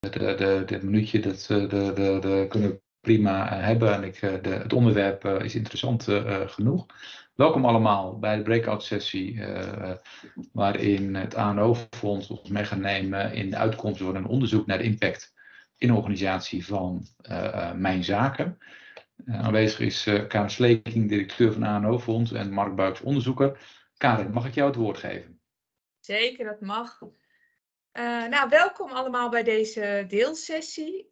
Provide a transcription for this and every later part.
dit minuutje, dat kunnen we prima hebben. En het onderwerp is interessant genoeg. Welkom allemaal bij de breakout sessie waarin het ANO-fonds ons mee gaat nemen in de uitkomsten van een onderzoek naar de impact in de organisatie van Mijn Zaken. Aanwezig is Karin Sleking, directeur van het ANO-fonds en Mark Buijks, onderzoeker. Karin, mag ik jou het woord geven? Zeker, dat mag. Welkom allemaal bij deze deelsessie.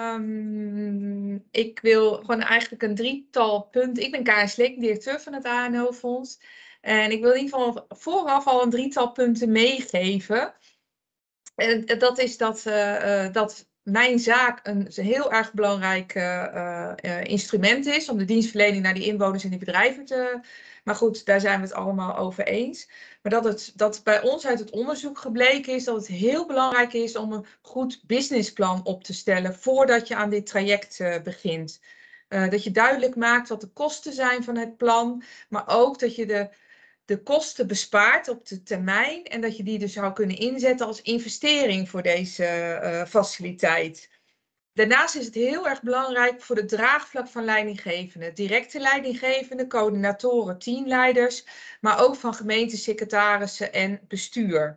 Ik wil gewoon eigenlijk een drietal punten. Ik ben Karin Sleking, directeur van het ANO-fonds. En ik wil in ieder geval vooraf al een drietal punten meegeven. En dat is dat Mijn Zaak een heel erg belangrijk instrument is om de dienstverlening naar die inwoners en die bedrijven te... Maar goed, daar zijn we het allemaal over eens. Maar dat bij ons uit het onderzoek gebleken is dat het heel belangrijk is om een goed businessplan op te stellen voordat je aan dit traject begint. Dat je duidelijk maakt wat de kosten zijn van het plan, maar ook dat je de kosten bespaart op de termijn en dat je die dus zou kunnen inzetten als investering voor deze faciliteit. Daarnaast is het heel erg belangrijk voor het draagvlak van leidinggevenden, directe leidinggevenden, coördinatoren, teamleiders, maar ook van gemeentesecretarissen en bestuur.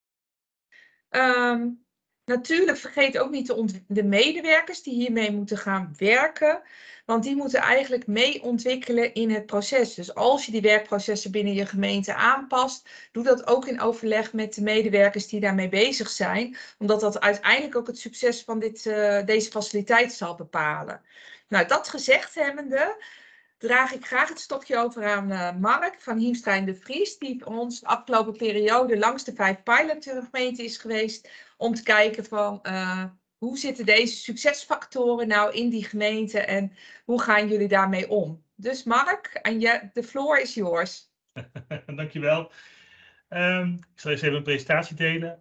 Natuurlijk vergeet ook niet de medewerkers die hiermee moeten gaan werken, want die moeten eigenlijk mee ontwikkelen in het proces. Dus als je die werkprocessen binnen je gemeente aanpast, doe dat ook in overleg met de medewerkers die daarmee bezig zijn, omdat dat uiteindelijk ook het succes van deze faciliteit zal bepalen. Nou, dat gezegd hebbende, draag ik graag het stokje over aan Mark van Hiemstra & de Vries, die voor ons de afgelopen periode langs de 5 pilotgemeenten is geweest, om te kijken van hoe zitten deze succesfactoren nou in die gemeente en hoe gaan jullie daarmee om? Dus Mark, de floor is yours. Dankjewel. Ik zal eens even een presentatie delen.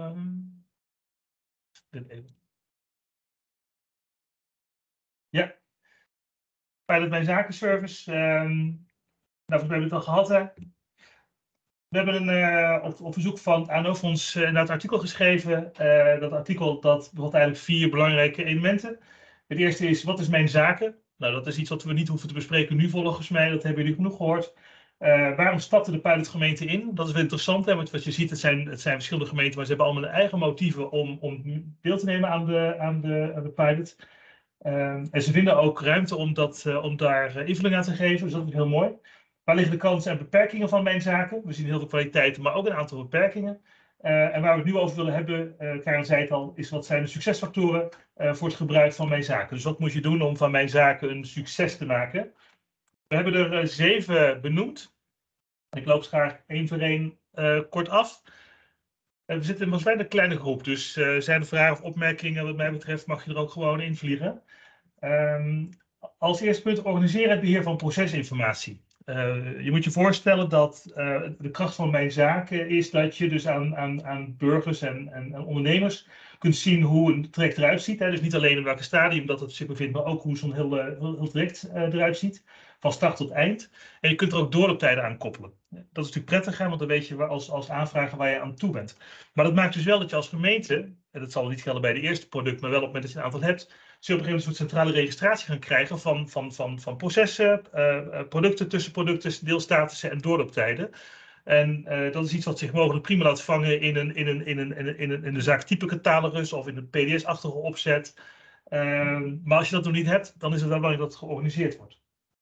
Ja. Pilot Mijn Zaken Service. Daarvoor hebben we het al gehad. Hè? We hebben op verzoek van het ANO-fonds een artikel geschreven. Dat artikel dat bevat eigenlijk 4 belangrijke elementen. Het eerste is, wat is Mijn Zaken? Nou, dat is iets wat we niet hoeven te bespreken nu volgens mij. Dat hebben jullie genoeg gehoord. Waarom stapten de pilotgemeenten in? Dat is wel interessant. Hè? Want wat je ziet, het zijn verschillende gemeenten, maar ze hebben allemaal hun eigen motieven om deel te nemen aan de pilot. En ze vinden ook ruimte om daar invulling aan te geven. Dus dat is heel mooi. Waar liggen de kansen en beperkingen van Mijn Zaken? We zien heel veel kwaliteiten, maar ook een aantal beperkingen. En waar we het nu over willen hebben, Karin zei het al, is wat zijn de succesfactoren voor het gebruik van Mijn Zaken. Dus wat moet je doen om van Mijn Zaken een succes te maken? We hebben er 7 benoemd. Ik loop graag 1 voor 1 kort af. We zitten in een kleine groep, dus zijn er vragen of opmerkingen wat mij betreft mag je er ook gewoon in vliegen. Als eerste punt, organiseren het beheer van procesinformatie. Je moet je voorstellen dat de kracht van Mijn Zaken is dat je dus aan burgers en ondernemers kunt zien hoe een traject eruit ziet. Hè. Dus niet alleen in welke stadium dat het zich bevindt, maar ook hoe zo'n heel traject eruit ziet. Van start tot eind. En je kunt er ook doorlooptijden aan koppelen. Dat is natuurlijk prettig, hè, want dan weet je als aanvrager waar je aan toe bent. Maar dat maakt dus wel dat je als gemeente, en dat zal niet gelden bij de eerste product, maar wel op het moment dat je een aantal hebt, zul je op een gegeven moment een soort centrale registratie gaan krijgen van processen, producten, tussenproducten, deelstatussen en doorlooptijden. En dat is iets wat zich mogelijk prima laat vangen in de zaaktype catalogus of in een PDS-achtige opzet. Maar als je dat nog niet hebt, dan is het wel belangrijk dat het georganiseerd wordt.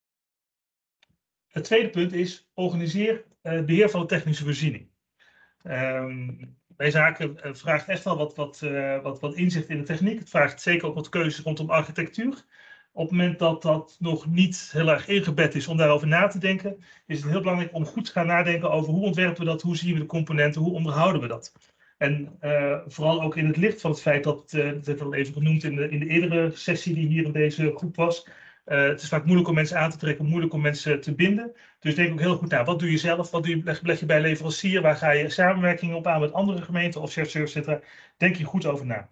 Het tweede punt is, organiseer beheer van de technische voorziening. Mijn Zaken vraagt echt wel wat inzicht in de techniek. Het vraagt zeker ook wat keuzes rondom architectuur. Op het moment dat dat nog niet heel erg ingebed is om daarover na te denken, is het heel belangrijk om goed te gaan nadenken over hoe ontwerpen we dat, hoe zien we de componenten, hoe onderhouden we dat. En vooral ook in het licht van het feit dat het al even genoemd in de eerdere sessie die hier in deze groep was. Het is vaak moeilijk om mensen aan te trekken, moeilijk om mensen te binden. Dus denk ook heel goed na. Wat doe je zelf? Wat leg je bij leverancier? Waar ga je samenwerking op aan met andere gemeenten of shared service centra? Denk je goed over na.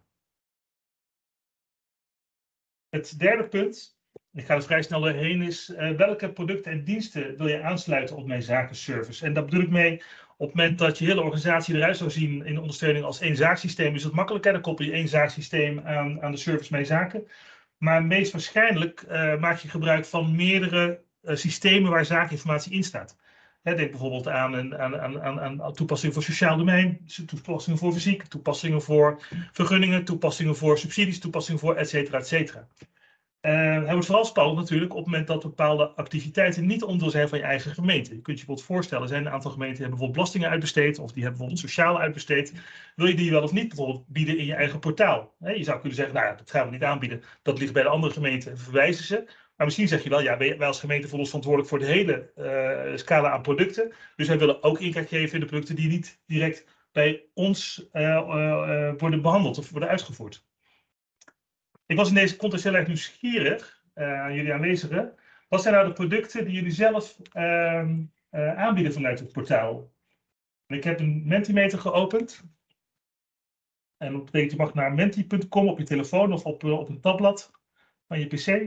Het derde punt, ik ga er vrij snel doorheen, is welke producten en diensten wil je aansluiten op Mijn Zaken service? En daar bedoel ik mee Op het moment dat je hele organisatie eruit zou zien in de ondersteuning als één zaaksysteem, is het makkelijker. Dan koppel je één zaaksysteem aan de service Mijn Zaken. Maar meest waarschijnlijk maak je gebruik van meerdere systemen waar zaakinformatie in staat. Denk bijvoorbeeld aan toepassingen voor sociaal domein, toepassingen voor fysiek, toepassingen voor vergunningen, toepassingen voor subsidies, toepassingen voor et cetera, et cetera. Het wordt vooral spannend natuurlijk op het moment dat bepaalde activiteiten niet onderdeel zijn van je eigen gemeente. Je kunt je bijvoorbeeld voorstellen, er zijn een aantal gemeenten die hebben bijvoorbeeld belastingen uitbesteed of die hebben bijvoorbeeld sociaal uitbesteed. Wil je die wel of niet bijvoorbeeld bieden in je eigen portaal? Je zou kunnen zeggen, nou ja, dat gaan we niet aanbieden. Dat ligt bij de andere gemeenten en verwijzen ze. Maar misschien zeg je wel, ja, wij als gemeente voelen ons verantwoordelijk voor de hele scala aan producten. Dus wij willen ook inkijk geven in de producten die niet direct bij ons worden behandeld of worden uitgevoerd. Ik was in deze context heel erg nieuwsgierig aan jullie aanwezigen. Wat zijn nou de producten die jullie zelf aanbieden vanuit het portaal? Ik heb een Mentimeter geopend. En dat betekent je mag naar menti.com op je telefoon of op een tabblad van je pc.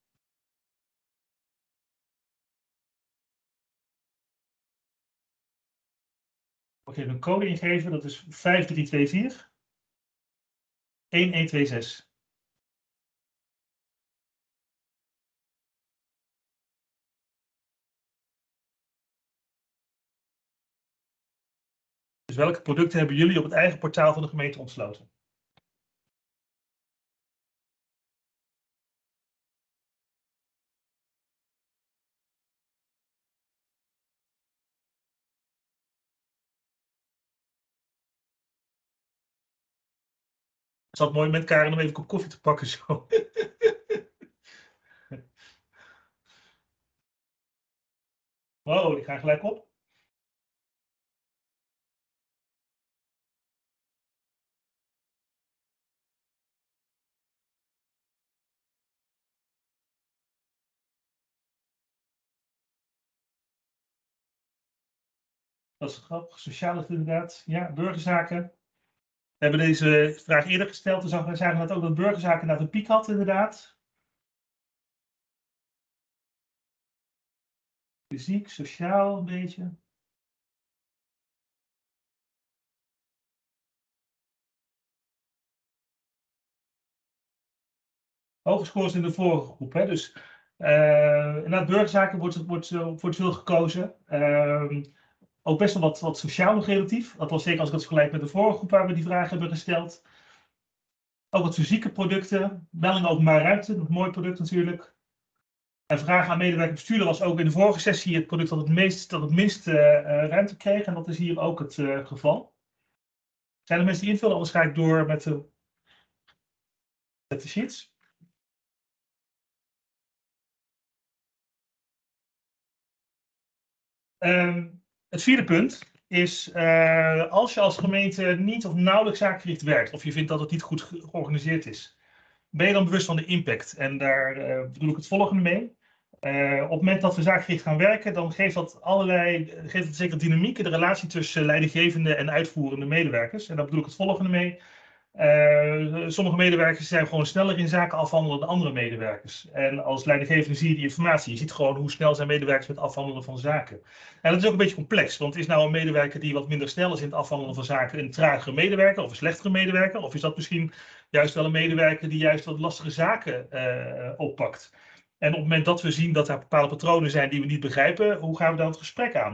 Ik mag even een code ingeven, dat is 5324 1126. Dus welke producten hebben jullie op het eigen portaal van de gemeente ontsloten? Het is altijd mooi met Karen om even een kop koffie te pakken zo. Wow, die gaan gelijk op. Dat is grappig. Sociaal inderdaad. Ja, burgerzaken. We hebben deze vraag eerder gesteld. Dus we zagen net ook dat burgerzaken inderdaad een piek had inderdaad. Fysiek, sociaal een beetje. Hoge scores in de vorige groep. Hè? Dus inderdaad, burgerzaken wordt veel gekozen. Ook best wel wat sociaal nog relatief. Dat was zeker als ik het vergelijk met de vorige groep waar we die vragen hebben gesteld. Ook wat fysieke producten. Melding openbare ruimte, een mooi product natuurlijk. En vragen aan medewerker bestuurder was ook in de vorige sessie het product dat het minst ruimte kreeg. En dat is hier ook het geval. Zijn er mensen die invullen? Anders ga ik door met de sheets. Het vierde punt is, als je als gemeente niet of nauwelijks zaakgericht werkt, of je vindt dat het niet goed georganiseerd is, ben je dan bewust van de impact? En daar bedoel ik het volgende mee. Op het moment dat we zaakgericht gaan werken, dan geeft dat zeker dynamiek in de relatie tussen leidinggevende en uitvoerende medewerkers. En daar bedoel ik het volgende mee. Sommige medewerkers zijn gewoon sneller in zaken afhandelen dan andere medewerkers. En als leidinggevende zie je die informatie. Je ziet gewoon hoe snel zijn medewerkers met afhandelen van zaken. En dat is ook een beetje complex, want is nou een medewerker die wat minder snel is in het afhandelen van zaken een tragere medewerker of een slechtere medewerker? Of is dat misschien juist wel een medewerker die juist wat lastige zaken oppakt? En op het moment dat we zien dat er bepaalde patronen zijn die we niet begrijpen, hoe gaan we dan het gesprek aan?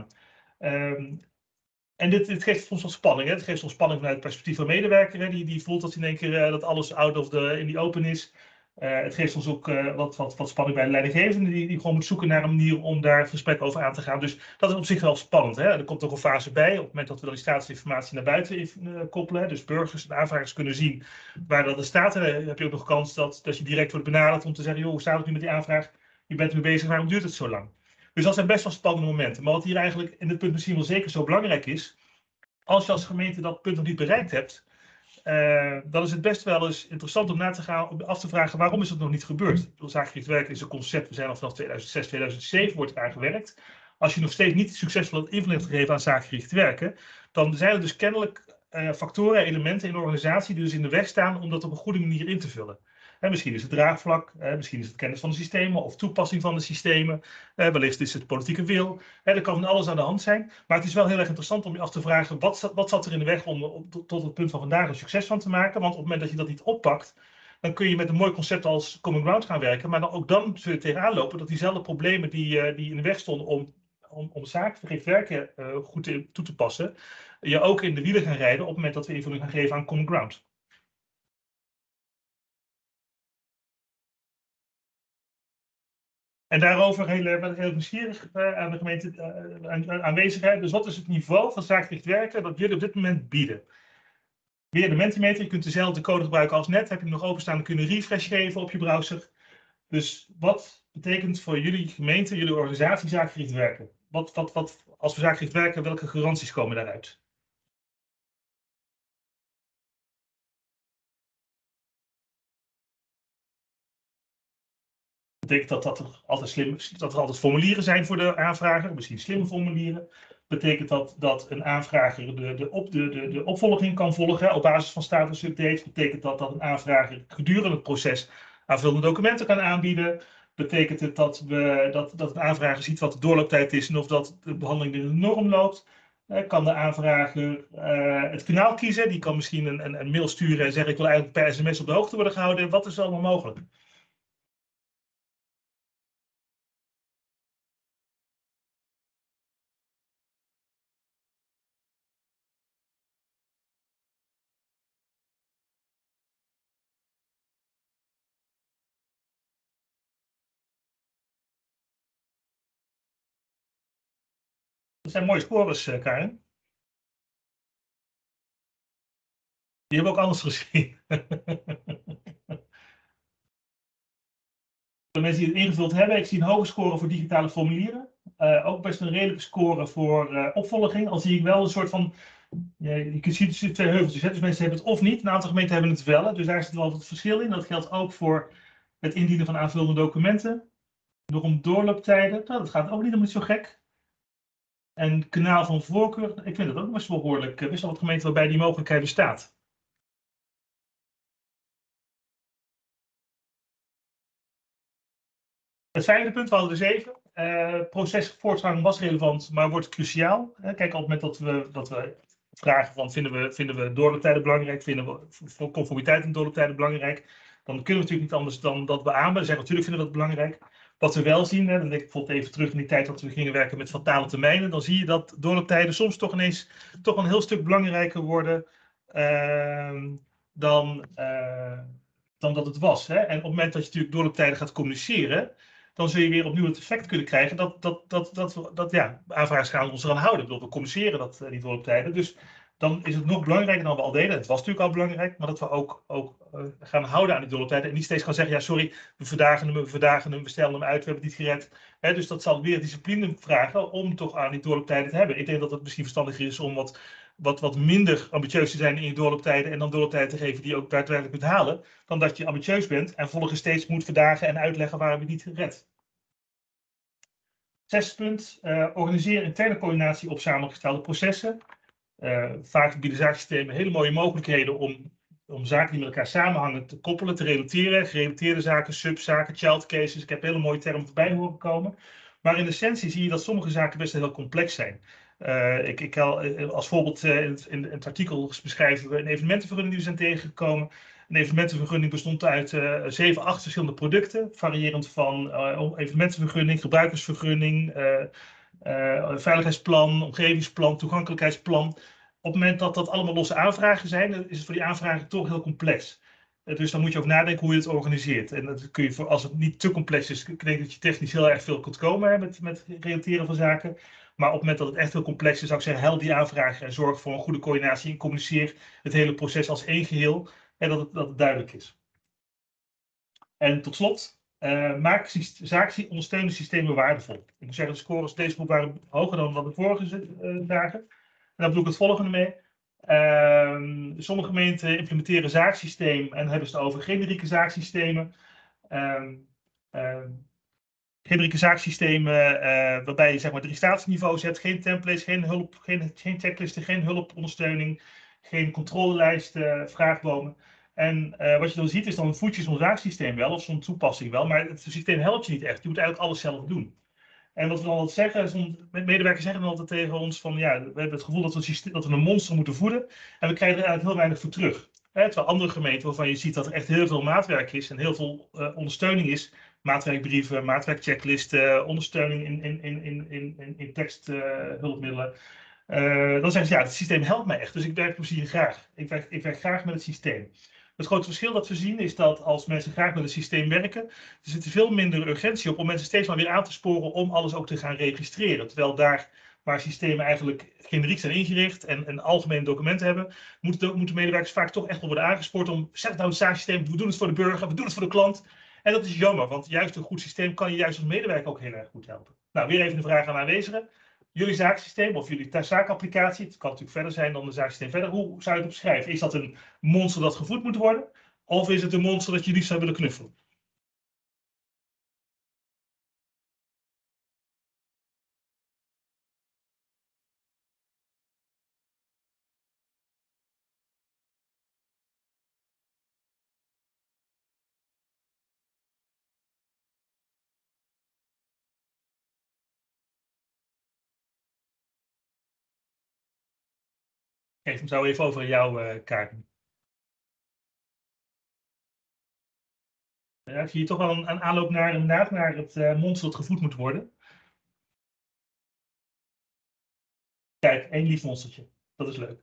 En dit geeft soms wat spanning. Hè? Het geeft soms spanning vanuit het perspectief van medewerker. Hè? Die voelt dat in één keer dat alles in die open is. Het geeft soms ook wat spanning bij de leidinggevende. Die gewoon moet zoeken naar een manier om daar het gesprek over aan te gaan. Dus dat is op zich wel spannend. Hè? Er komt ook een fase bij. Op het moment dat we dan die statusinformatie naar buiten koppelen. Hè? Dus burgers en aanvragers kunnen zien waar dat er staat. En dan heb je ook nog kans dat je direct wordt benaderd om te zeggen. Joh, hoe staat het nu met die aanvraag? Je bent ermee bezig. Waarom duurt het zo lang? Dus dat zijn best wel spannende momenten. Maar wat hier eigenlijk in dit punt misschien wel zeker zo belangrijk is, als je als gemeente dat punt nog niet bereikt hebt, dan is het best wel eens interessant om af te vragen waarom is het nog niet gebeurd. Zaakgericht werken is een concept, we zijn al vanaf 2006, 2007 wordt eraan gewerkt. Als je nog steeds niet succesvol invulling hebt gegeven aan zaakgericht werken, dan zijn er dus kennelijk factoren en elementen in de organisatie die dus in de weg staan om dat op een goede manier in te vullen. Misschien is het draagvlak, misschien is het kennis van de systemen of toepassing van de systemen. Wellicht is het politieke wil. Er kan van alles aan de hand zijn. Maar het is wel heel erg interessant om je af te vragen, wat zat er in de weg om tot het punt van vandaag een succes van te maken? Want op het moment dat je dat niet oppakt, dan kun je met een mooi concept als Common Ground gaan werken. Maar ook dan zul je tegenaan lopen dat diezelfde problemen die in de weg stonden om zakengericht werken goed toe te passen, je ook in de wielen gaan rijden op het moment dat we invulling gaan geven aan Common Ground. En daarover heel nieuwsgierig aan de gemeente aanwezigheid. Dus wat is het niveau van zakengericht werken dat jullie op dit moment bieden? Weer de Mentimeter, je kunt dezelfde code gebruiken als net. Heb je hem nog openstaan, dan kun je een refresh geven op je browser. Dus wat betekent voor jullie gemeente, jullie organisatie zakengericht werken? Als we zakengericht werken, welke garanties komen daaruit? Betekent dat er altijd formulieren zijn voor de aanvrager, misschien slimme formulieren? Betekent dat een aanvrager de opvolging kan volgen op basis van status updates? Betekent dat een aanvrager gedurende het proces aanvullende documenten kan aanbieden? Betekent het dat een aanvrager ziet wat de doorlooptijd is en of dat de behandeling binnen de norm loopt? Kan de aanvrager het kanaal kiezen? Die kan misschien een mail sturen en zeggen ik wil eigenlijk per sms op de hoogte worden gehouden. Wat is allemaal mogelijk? Dat zijn mooie scores, Karin. Die hebben ook anders gezien. De mensen die het ingevuld hebben, ik zie een hoge score voor digitale formulieren. Ook best een redelijke score voor opvolging. Al zie ik wel een soort van, je kunt zien tussen twee heuveltjes. Dus mensen hebben het of niet. Een aantal gemeenten hebben het wel. Dus daar zit wel wat verschil in. Dat geldt ook voor het indienen van aanvullende documenten. Om doorlooptijden. Nou, dat gaat ook niet zo gek. En kanaal van voorkeur. Ik vind het ook best wel behoorlijk. Best wel wat gemeenten waarbij die mogelijkheid bestaat. Het vijfde punt, we hadden er 7. Procesvoortgang was relevant, maar wordt cruciaal. Kijk, op het moment dat we vragen van vinden we doorlooptijden belangrijk, vinden we conformiteit en doorlooptijden belangrijk, dan kunnen we natuurlijk niet anders dan dat beamen. Zeggen natuurlijk vinden we dat belangrijk. Wat we wel zien, dan denk ik bijvoorbeeld even terug in die tijd dat we gingen werken met fatale termijnen, dan zie je dat doorlooptijden soms toch ineens een heel stuk belangrijker worden dan dat het was. En op het moment dat je natuurlijk doorlooptijden gaat communiceren, dan zul je weer opnieuw het effect kunnen krijgen dat aanvragers gaan ons eraan houden. We communiceren die doorlooptijden. Dus dan is het nog belangrijker dan we al deden. Het was natuurlijk al belangrijk, maar dat we ook gaan houden aan die doorlooptijden. En niet steeds gaan zeggen, ja sorry, we verdagen hem, we stellen hem uit, we hebben het niet gered. Dus dat zal weer discipline vragen om toch aan die doorlooptijden te hebben. Ik denk dat het misschien verstandiger is om wat minder ambitieus te zijn in je doorlooptijden en dan doorlooptijden te geven die je ook daadwerkelijk kunt halen, dan dat je ambitieus bent en volgens steeds moet verdagen en uitleggen waarom je het niet redt. 6 punt, organiseer interne coördinatie op samengestelde processen. Vaak bieden zaaksystemen hele mooie mogelijkheden om zaken die met elkaar samenhangen te koppelen, te relateren. Gerelateerde zaken, subzaken, child cases. Ik heb hele mooie termen voorbij horen komen. Maar in essentie zie je dat sommige zaken best heel complex zijn. Ik als voorbeeld in het artikel beschrijven we een evenementenvergunning die we zijn tegengekomen. Een evenementenvergunning bestond uit 7, 8 verschillende producten, variërend van evenementenvergunning, gebruikersvergunning, veiligheidsplan, omgevingsplan, toegankelijkheidsplan. Op het moment dat dat allemaal losse aanvragen zijn, is het voor die aanvragen toch heel complex. Dus dan moet je ook nadenken hoe je het organiseert. En dat kun je als het niet te complex is, ik denk dat je technisch heel erg veel kunt komen met relateren van zaken. Maar op het moment dat het echt heel complex is, zou ik zeggen, help die aanvrager en zorg voor een goede coördinatie en communiceer het hele proces als één geheel en dat het duidelijk is. En tot slot, maak ondersteunende systemen waardevol. Ik moet zeggen, de scores deze groep waren hoger dan wat de vorige dagen. En daar bedoel ik het volgende mee. Sommige gemeenten implementeren zaaksysteem en hebben ze het over generieke zaaksystemen. Generieke zaaksystemen waarbij je zeg maar 3 staatsniveaus hebt, geen templates, geen hulp, geen checklisten, geen hulpondersteuning, geen controlelijsten, vraagbomen. En wat je dan ziet is dan voed je zo'n zaaksysteem wel of zo'n toepassing wel, maar het systeem helpt je niet echt. Je moet eigenlijk alles zelf doen. En wat we dan altijd zeggen, medewerkers zeggen dan altijd tegen ons van ja, we hebben het gevoel dat we een monster moeten voeden en we krijgen er eigenlijk heel weinig voor terug. Terwijl andere gemeenten waarvan je ziet dat er echt heel veel maatwerk is en heel veel ondersteuning is, maatwerkbrieven, maatwerkchecklisten, ondersteuning in teksthulpmiddelen. Dan zeggen ze ja, het systeem helpt mij echt, dus ik werk plezier graag. Ik werk graag met het systeem. Het grote verschil dat we zien is dat als mensen graag met het systeem werken, er zit veel minder urgentie op om mensen steeds maar weer aan te sporen om alles ook te gaan registreren. Terwijl daar waar systemen eigenlijk generiek zijn ingericht en algemene documenten hebben, moeten medewerkers vaak toch echt wel worden aangespoord om zet nou het zaaksysteem, we doen het voor de burger, we doen het voor de klant. En dat is jammer, want juist een goed systeem kan je juist als medewerker ook heel erg goed helpen. Nou, weer even een vraag aan aanwezigen. Jullie zaaksysteem of jullie zaakapplicatie, het kan natuurlijk verder zijn dan de zaaksysteem verder. Hoe zou je het beschrijven? Is dat een monster dat gevoed moet worden? Of is het een monster dat je liefst zou willen knuffelen? Geef hem zo even over aan jou, Kaarten. Ja, ik zie hier toch wel een aanloop naar het monster dat gevoed moet worden. Kijk, één lief monstertje. Dat is leuk.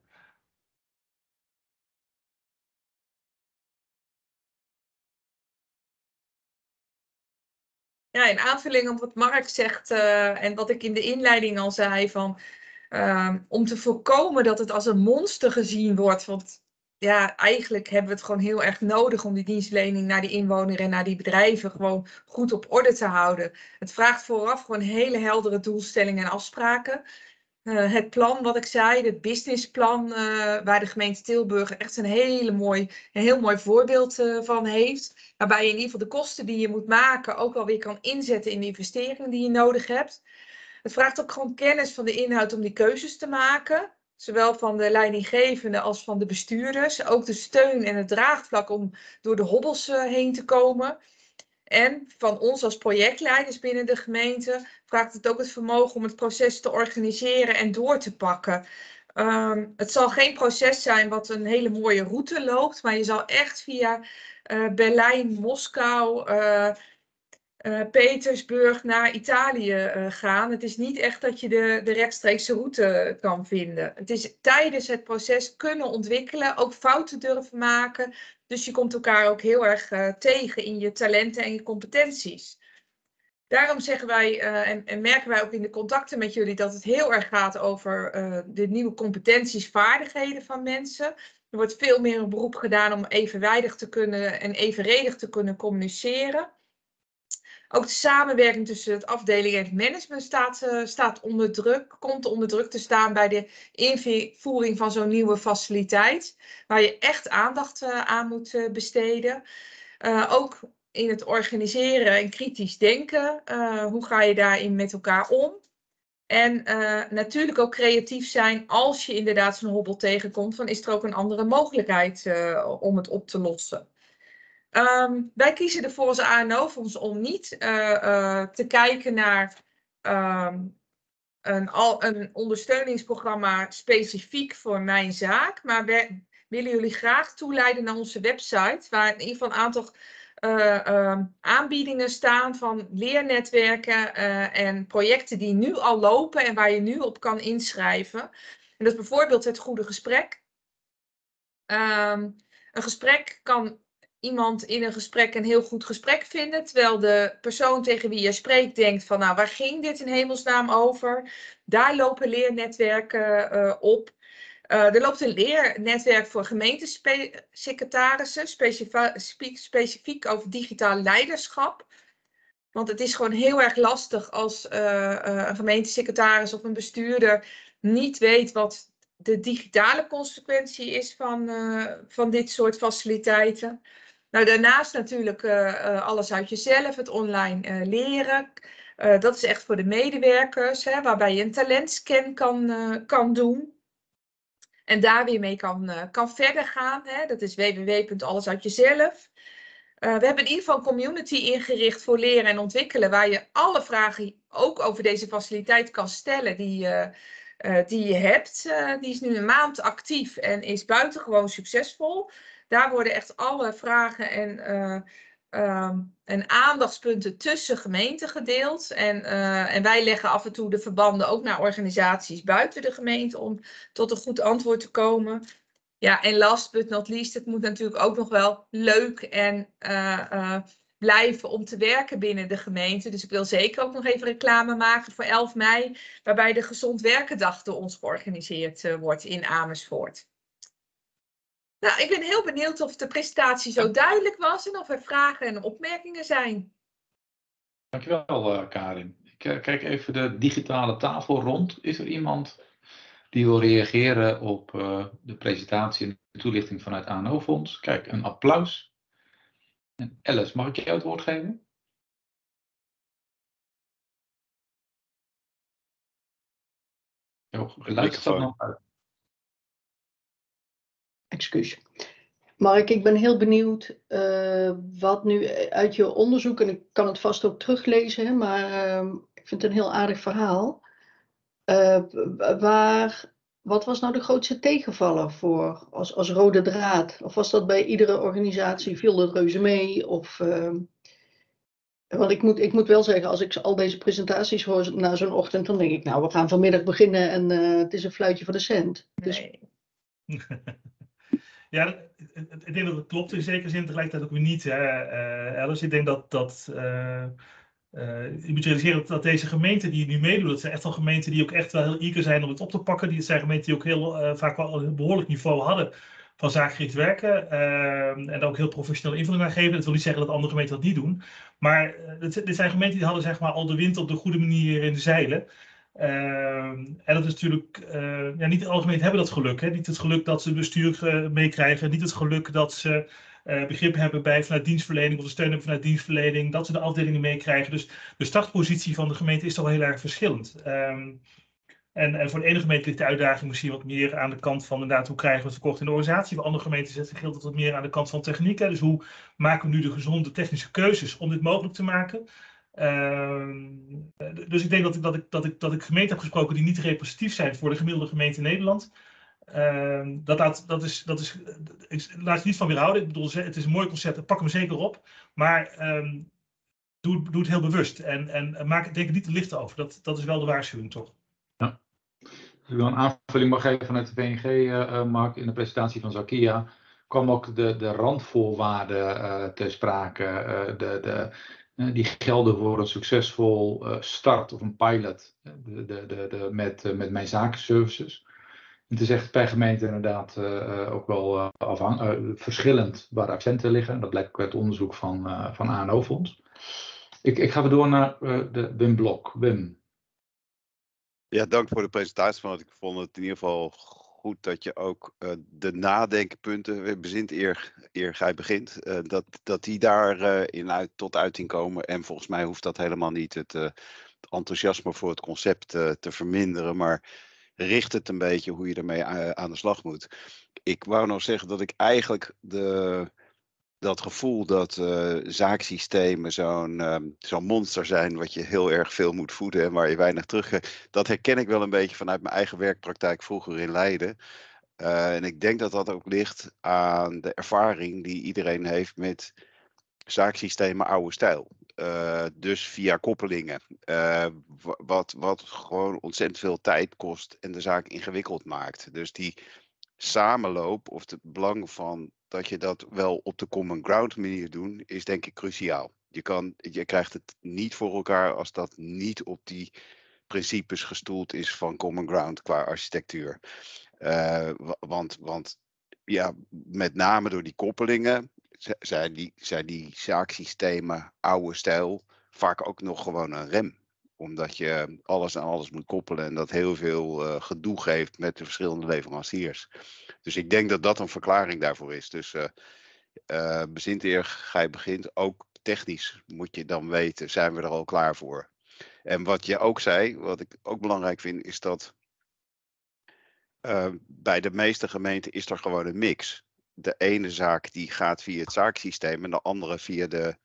Ja, in aanvulling op wat Mark zegt en wat ik in de inleiding al zei, van om te voorkomen dat het als een monster gezien wordt. Want ja, eigenlijk hebben we het gewoon heel erg nodig om die dienstverlening naar die inwoner en naar die bedrijven gewoon goed op orde te houden. Het vraagt vooraf gewoon hele heldere doelstellingen en afspraken. Het plan wat ik zei, het businessplan, waar de gemeente Tilburg echt een heel mooi voorbeeld van heeft. Waarbij je in ieder geval de kosten die je moet maken ook wel weer kan inzetten in de investeringen die je nodig hebt. Het vraagt ook gewoon kennis van de inhoud om die keuzes te maken. Zowel van de leidinggevende als van de bestuurders. Ook de steun en het draagvlak om door de hobbels heen te komen. En van ons als projectleiders binnen de gemeente vraagt het ook het vermogen om het proces te organiseren en door te pakken. Het zal geen proces zijn wat een hele mooie route loopt, maar je zal echt via Berlijn, Moskou, Petersburg naar Italië gaan. Het is niet echt dat je de rechtstreekse route kan vinden. Het is tijdens het proces kunnen ontwikkelen, ook fouten durven maken. Dus je komt elkaar ook heel erg tegen in je talenten en je competenties. Daarom zeggen wij en merken wij ook in de contacten met jullie dat het heel erg gaat over de nieuwe competenties, vaardigheden van mensen. Er wordt veel meer een beroep gedaan om evenwijdig te kunnen en evenredig te kunnen communiceren. Ook de samenwerking tussen het afdeling en het management staat onder druk, komt onder druk te staan bij de invoering van zo'n nieuwe faciliteit, waar je echt aandacht aan moet besteden. Ook in het organiseren en kritisch denken, hoe ga je daarin met elkaar om? En natuurlijk ook creatief zijn als je inderdaad zo'n hobbel tegenkomt, van is er ook een andere mogelijkheid om het op te lossen. Wij kiezen ervoor als ANO-fonds om niet te kijken naar een ondersteuningsprogramma specifiek voor mijn zaak. Maar we willen jullie graag toeleiden naar onze website, waar in ieder geval een aantal aanbiedingen staan van leernetwerken en projecten die nu al lopen en waar je nu op kan inschrijven. En dat is bijvoorbeeld het Goede Gesprek. Een gesprek kan iemand in een gesprek een heel goed gesprek vinden, terwijl de persoon tegen wie je spreekt denkt van, nou, waar ging dit in hemelsnaam over? Daar lopen leernetwerken op. Er loopt een leernetwerk voor gemeentesecretarissen, specifiek over digitaal leiderschap. Want het is gewoon heel erg lastig als een gemeentesecretaris of een bestuurder niet weet wat de digitale consequentie is van dit soort faciliteiten. Nou, daarnaast natuurlijk alles uit jezelf, het online leren. Dat is echt voor de medewerkers, waarbij je een talentscan kan doen. En daar weer mee kan verder gaan. Hè? Dat is www.allesuitjezelf. We hebben in ieder geval een community ingericht voor leren en ontwikkelen. Waar je alle vragen ook over deze faciliteit kan stellen die je hebt. Die is nu een maand actief en is buitengewoon succesvol. Daar worden echt alle vragen en aandachtspunten tussen gemeenten gedeeld. En wij leggen af en toe de verbanden ook naar organisaties buiten de gemeente om tot een goed antwoord te komen. Ja, en last but not least, het moet natuurlijk ook nog wel leuk en blijven om te werken binnen de gemeente. Dus ik wil zeker ook nog even reclame maken voor 11 mei, waarbij de Gezond Werkendag door ons georganiseerd wordt in Amersfoort. Nou, ik ben heel benieuwd of de presentatie zo duidelijk was en of er vragen en opmerkingen zijn. Dankjewel, Karin. Ik kijk even de digitale tafel rond. Is er iemand die wil reageren op de presentatie en de toelichting vanuit ANO-fonds? Kijk, een applaus. En Alice, mag ik jou het woord geven? Jouw geluid staat nog uit. Excuus. Mark, ik ben heel benieuwd wat nu uit je onderzoek, en ik kan het vast ook teruglezen, hè, maar ik vind het een heel aardig verhaal. Wat was nou de grootste tegenvaller voor als rode draad? Of was dat bij iedere organisatie, viel dat reuze mee? Want ik moet wel zeggen, als ik al deze presentaties hoor na zo'n ochtend, dan denk ik, nou, we gaan vanmiddag beginnen en het is een fluitje voor de cent. Dus... Nee. Ja, ik denk dat het klopt in zekere zin, tegelijkertijd ook weer niet, Alice. Ik denk dat je moet realiseren dat deze gemeenten die nu meedoen, dat zijn echt wel gemeenten die ook echt wel heel eager zijn om het op te pakken. Die zijn gemeenten die ook heel vaak wel een behoorlijk niveau hadden van zakengericht werken. En daar ook heel professioneel invulling aan geven. Dat wil niet zeggen dat andere gemeenten dat niet doen. Maar dit zijn gemeenten die hadden zeg maar al de wind op de goede manier in de zeilen. En dat is natuurlijk, niet alle gemeenten hebben dat geluk. Hè? Niet het geluk dat ze bestuur meekrijgen. Niet het geluk dat ze begrip hebben vanuit dienstverlening of de steun hebben vanuit dienstverlening. Dat ze de afdelingen meekrijgen. Dus de startpositie van de gemeente is toch wel heel erg verschillend. En voor de ene gemeente ligt de uitdaging misschien wat meer aan de kant van inderdaad hoe krijgen we het verkocht in de organisatie. Voor andere gemeenten geldt het wat meer aan de kant van techniek. Hè? Dus hoe maken we nu de gezonde technische keuzes om dit mogelijk te maken. Dus ik denk dat ik gemeenten heb gesproken die niet representatief zijn voor de gemiddelde gemeente in Nederland. Ik laat je niet van weerhouden. Ik bedoel, het is een mooi concept, pak hem zeker op. Maar doe het heel bewust en denk er niet te licht over. Dat is wel de waarschuwing, toch? Ja. Als ik dan een aanvulling mag geven vanuit de VNG, Mark, in de presentatie van Zakia kwam ook de randvoorwaarden ter sprake. Die gelden voor een succesvol start of een pilot met mijn zakenservices. Het is echt per gemeente inderdaad ook wel verschillend waar de accenten liggen. Dat blijkt ook uit onderzoek van ANO-fonds. Ik ga weer door naar Wim Blok. Wim. Ja, dank voor de presentatie. Want ik vond het in ieder geval goed dat je ook de nadenkenpunten bezint eer gij begint. Dat die daar tot uiting komen. En volgens mij hoeft dat helemaal niet het enthousiasme voor het concept te verminderen. Maar richt het een beetje hoe je ermee aan de slag moet. Ik wou nog zeggen dat ik eigenlijk dat gevoel dat zaaksystemen zo'n monster zijn wat je heel erg veel moet voeden en waar je weinig terugkrijgt. Dat herken ik wel een beetje vanuit mijn eigen werkpraktijk vroeger in Leiden. En ik denk dat dat ook ligt aan de ervaring die iedereen heeft met zaaksystemen oude stijl. Dus via koppelingen. Wat gewoon ontzettend veel tijd kost en de zaak ingewikkeld maakt. Dus die samenloop of het belang van dat je dat wel op de common ground manier doet, is denk ik cruciaal. Je krijgt het niet voor elkaar als dat niet op die principes gestoeld is van common ground qua architectuur. Want ja, met name door die koppelingen zijn die zaaksystemen oude stijl vaak ook nog gewoon een rem. Omdat je alles aan alles moet koppelen en dat heel veel gedoe geeft met de verschillende leveranciers. Dus ik denk dat dat een verklaring daarvoor is. Dus bezint eer gij begint, ook technisch moet je dan weten, zijn we er al klaar voor. En wat je ook zei, wat ik ook belangrijk vind, is dat bij de meeste gemeenten is er gewoon een mix. De ene zaak die gaat via het zaaksysteem en de andere via de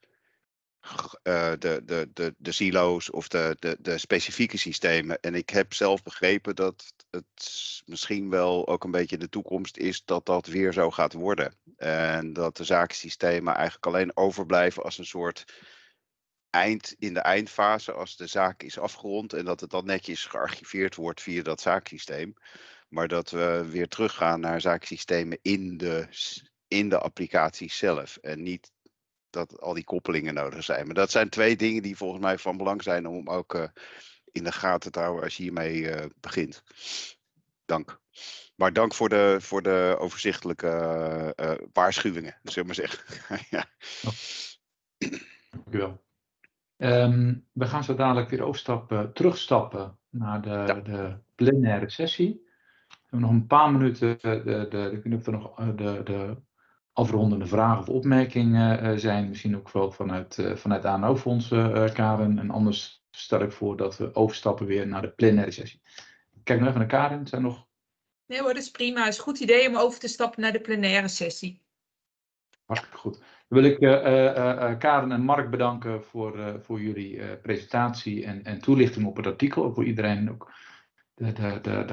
silo's of de specifieke systemen. En ik heb zelf begrepen dat het misschien wel ook een beetje de toekomst is dat dat weer zo gaat worden. En dat de zakensystemen eigenlijk alleen overblijven als een soort in de eindfase, als de zaak is afgerond en dat het dan netjes gearchiveerd wordt via dat zaaksysteem. Maar dat we weer teruggaan naar zaaksystemen in de applicatie zelf en niet dat al die koppelingen nodig zijn. Maar dat zijn 2 dingen die volgens mij van belang zijn om ook in de gaten te houden als je hiermee begint. Dank. Maar dank voor de overzichtelijke waarschuwingen, zullen we maar zeggen. Ja. Dank u wel. We gaan zo dadelijk weer terugstappen naar de plenaire sessie. We hebben nog een paar minuten. Ik weet niet of er nog de afrondende vragen of opmerkingen zijn. Misschien ook wel vanuit de ANO-fonds, Karen. En anders stel ik voor dat we overstappen weer naar de plenaire sessie. Kijk nog even naar Karen. Zijn nog... Nee hoor, dat is prima. Het is een goed idee om over te stappen naar de plenaire sessie. Hartstikke goed. Dan wil ik Karen en Mark bedanken voor jullie presentatie en toelichting op het artikel. Ook voor iedereen ook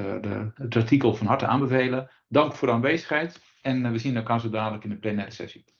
het artikel van harte aanbevelen. Dank voor de aanwezigheid en we zien elkaar zo dadelijk in de plenaire sessie.